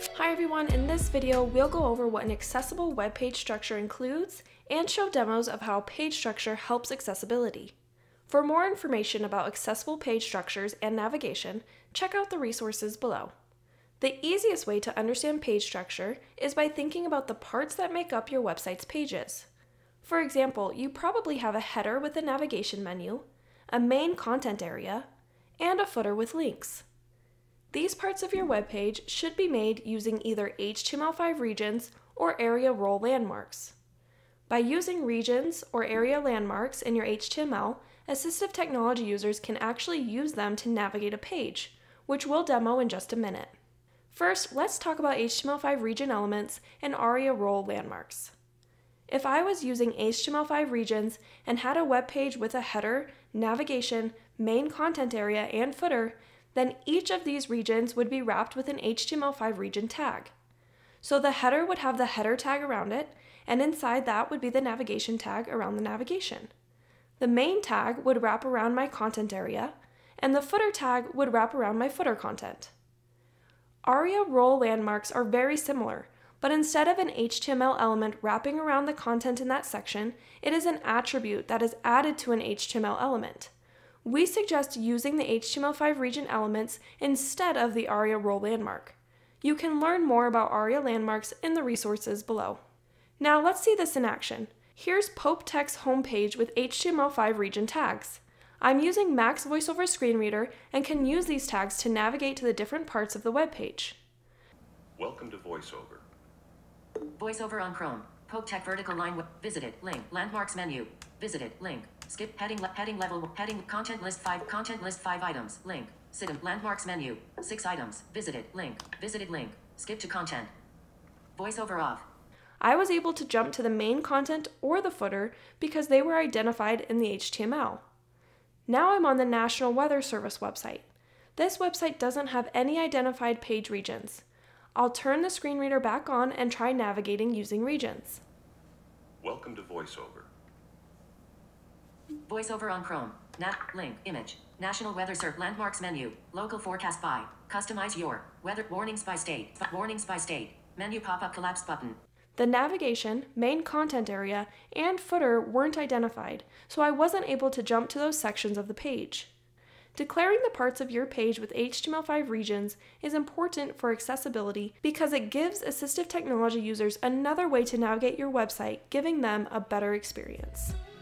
Hi everyone, in this video we'll go over what an accessible web page structure includes and show demos of how page structure helps accessibility. For more information about accessible page structures and navigation, check out the resources below. The easiest way to understand page structure is by thinking about the parts that make up your website's pages. For example, you probably have a header with a navigation menu, a main content area, and a footer with links. These parts of your web page should be made using either HTML5 regions or ARIA role landmarks. By using regions or ARIA landmarks in your HTML, assistive technology users can actually use them to navigate a page, which we'll demo in just a minute. First, let's talk about HTML5 region elements and ARIA role landmarks. If I was using HTML5 regions and had a web page with a header, navigation, main content area, and footer, then each of these regions would be wrapped with an HTML5 region tag. So the header would have the header tag around it, and inside that would be the navigation tag around the navigation. The main tag would wrap around my content area, and the footer tag would wrap around my footer content. ARIA role landmarks are very similar, but instead of an HTML element wrapping around the content in that section, it is an attribute that is added to an HTML element. We suggest using the HTML5 region elements instead of the ARIA role landmark. You can learn more about ARIA landmarks in the resources below. Now let's see this in action. Here's Pope Tech's homepage with HTML5 region tags. I'm using Mac's VoiceOver screen reader and can use these tags to navigate to the different parts of the web page. Welcome to VoiceOver. VoiceOver on Chrome. Pope Tech vertical line visited link landmarks menu visited link skip heading level heading content list 5 items link sit landmarks menu 6 items visited link skip to content. VoiceOver off. I was able to jump to the main content or the footer because they were identified in the HTML. Now I'm on the National Weather Service website. This website doesn't have any identified page regions. I'll turn the screen reader back on and try navigating using regions. Welcome to VoiceOver. VoiceOver on Chrome. Link image. National Weather Service landmarks menu. Local forecast by. Customize your weather warnings by state. Menu pop-up collapsed button. The navigation, main content area, and footer weren't identified, so I wasn't able to jump to those sections of the page. Declaring the parts of your page with HTML5 regions is important for accessibility because it gives assistive technology users another way to navigate your website, giving them a better experience.